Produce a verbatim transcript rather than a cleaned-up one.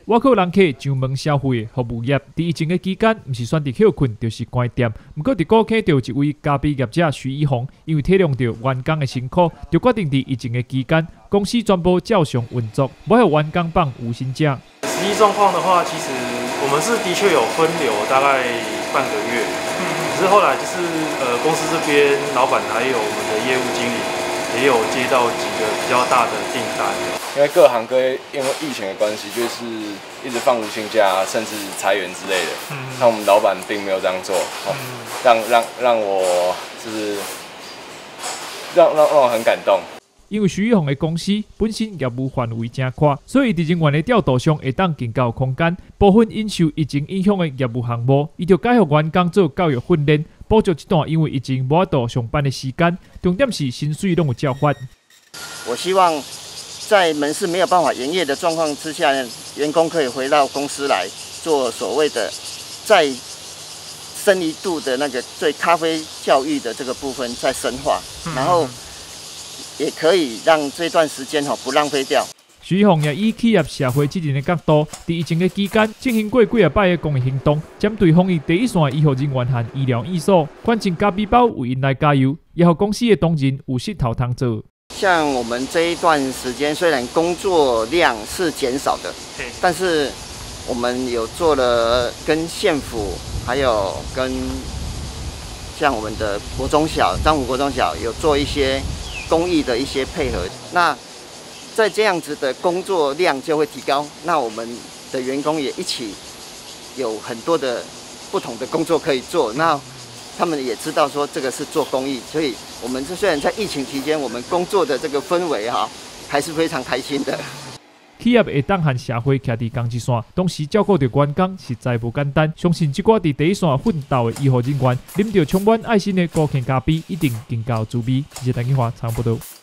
外口人客上门消费的服务业，伫疫情的期间，毋是选择休困，就是关店。不过，伫高坑就有一位咖啡业者徐一红，因为体谅到员工的辛苦，就决定伫疫情的期间，公司全部照常运作，不让员工放无薪假。 实际状况的话，其实我们是的确有分流大概半个月，嗯，只是后来就是呃公司这边老板还有我们的业务经理也有接到几个比较大的订单。 因为各行各业因为疫情的关系，就是一直放无薪假，甚至裁员之类的。嗯，那我们老板并没有这样做，哦、嗯，让让让我就是让让让我很感动。 因为徐玉红的公司本身业务范围真宽，所以伫人员的调度上会当更较空间。部分因受疫情影响的业务项目，伊就改予员工做教育训练，补足这段因为疫情无法度上班的时间。重点是薪水拢有照发。 我希望在门市没有办法营业的状况之下，员工可以回到公司来做所谓的再深一度的那个对咖啡教育的这个部分再深化，然后也可以让这段时间不浪费掉。 徐宏也以企业社会责任的角度，在疫情的期间进行过几啊摆的公益行动，针对防疫第一线的医护人员和医疗院所，捐赠咖啡包为因来加油，也让公司的同仁有势头通做。 像我们这一段时间，虽然工作量是减少的，但是我们有做了跟县府，还有跟像我们的国中小、彰武国中小有做一些公益的一些配合。那在这样子的工作量就会提高，那我们的员工也一起有很多的不同的工作可以做。那他们也知道说这个是做公益，所以我们这虽然在疫情期间，我们工作的这个氛围哈，还是非常开心的。 企业会当和社会徛伫同一线，同时照顾到员工，实在无简单。相信这寡伫第一线奋斗的医护人员，啉到充满爱心的高坑咖啡，一定更加滋味。谢谢大家话，长报道。